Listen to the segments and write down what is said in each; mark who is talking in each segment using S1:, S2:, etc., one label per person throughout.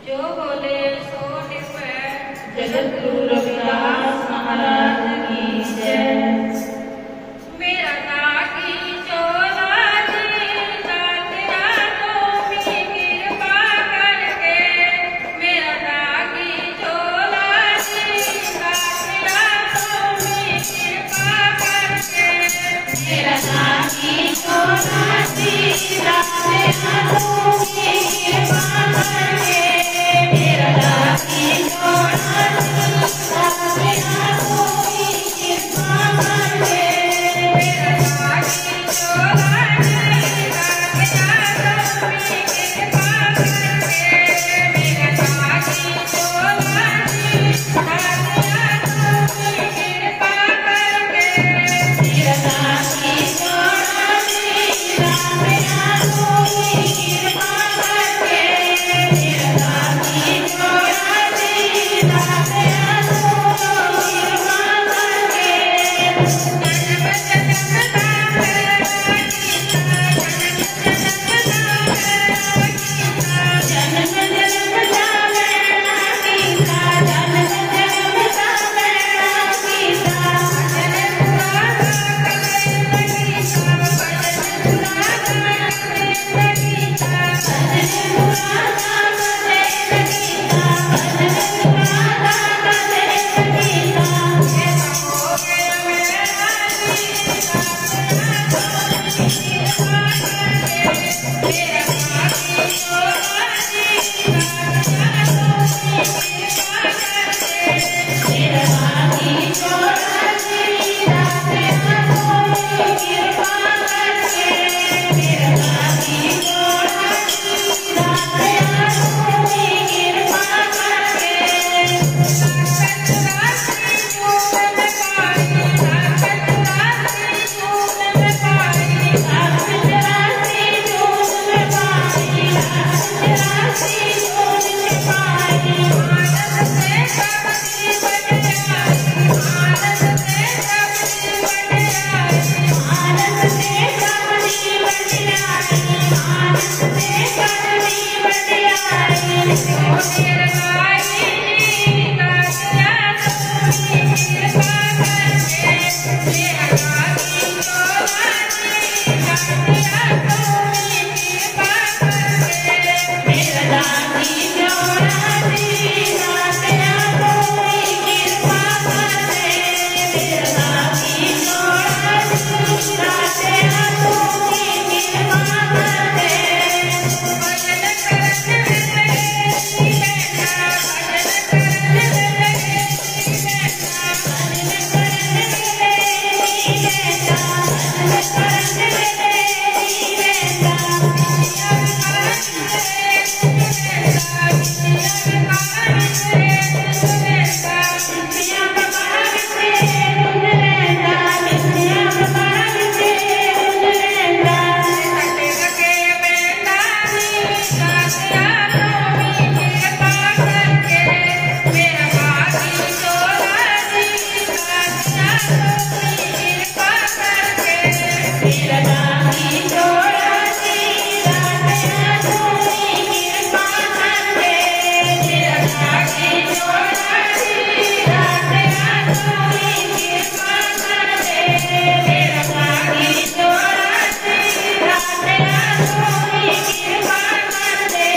S1: जो बोले सो निर्भय
S2: जगत गुरु रविदास महाराज की जय।
S1: मेरा नागी चोला जी दातिया तुम्ही कृपा करके, मेरा नागी चोला जी दातिया तुम्ही कृपा करके,
S2: मेरा नागी चोला जी दातिया तुम्ही कृपा करके, मेरा नागी चोला जी दातिया तुम्ही कृपा करके,
S1: मेरा नागी चोला जी दातिया तुम्ही कृपा करके, मेरा नागी चोला जी दातिया तुम्ही कृपा करके,
S2: मेरा नागी चोला जी दातिया तुम्ही कृपा करके, मेरा नागी चोला जी दातिया तुम्ही कृपा करके। जन्म जन्म जावेला गीता, जन्म जन्म जावेला गीता, भजन मुरादा करेला गीता, भजन मुरादा करेला गीता। मेरा नागी चोला जी दातिया तुम्ही कृपा करके, मेरा नागी चोला जी दातिया तुम्ही कृपा करके। मेरा नागी चोला जी दातिया तुम्ही कृपा करके, मेरा नागी चोला जी दातिया तुम्ही कृपा करके। मेरा नागी चोला जी दातिया तुम्ही कृपा करके, मेरा नागी चोला जी दातिया तुम्ही कृपा करके, मेरा नागी चोला जी दातिया तुम्ही कृपा करके।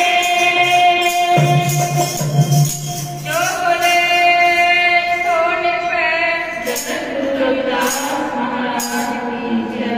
S1: जो बोले सो निर्भय
S2: जगत गुरु रविदास महाराज की जय।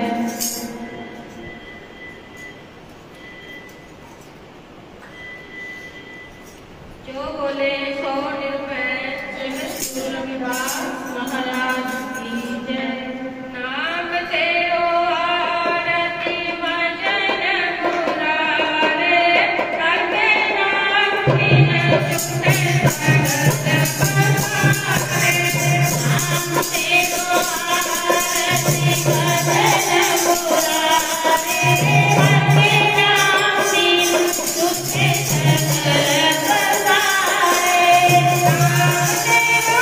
S1: जो बोले सो निर्भय
S2: जगत गुरु रविदास महाराज की जय।
S1: नाम तेरो आरती भजन मुरारे, करके नाम बिन छूटे भगत पधारे।
S2: नाम तेरो आरती भजन मुरारे, करके नाम बिन छूटे भगत पधारे। नाम तेरो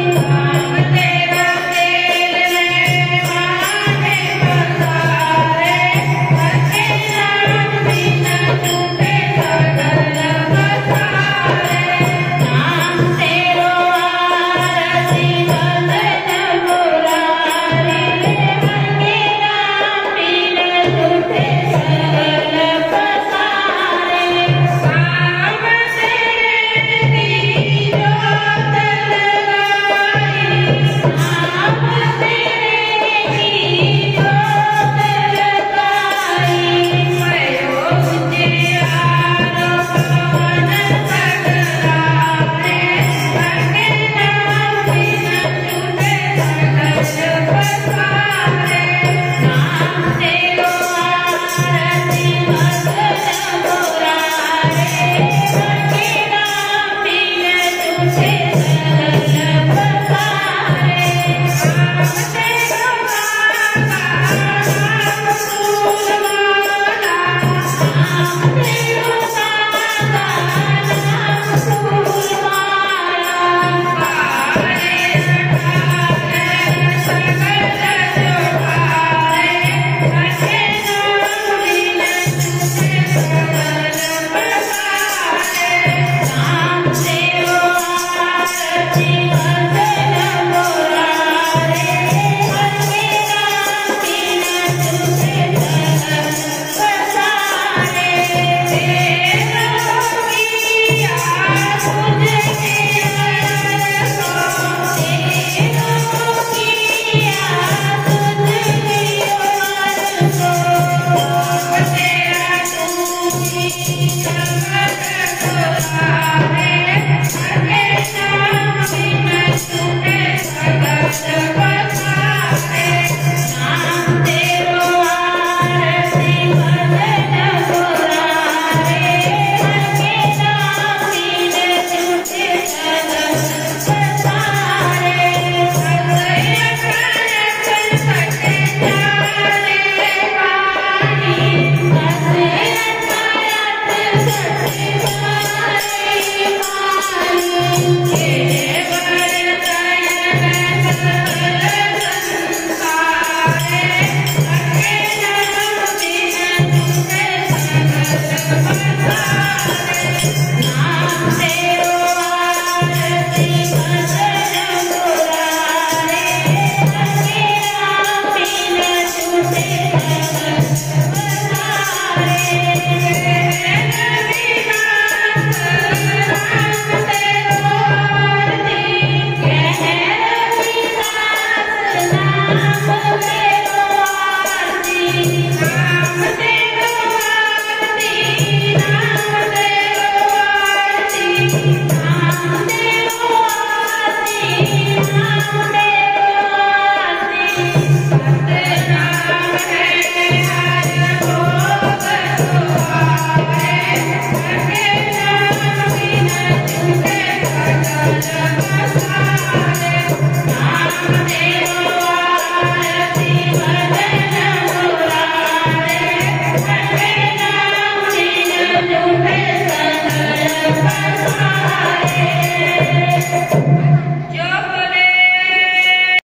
S1: रा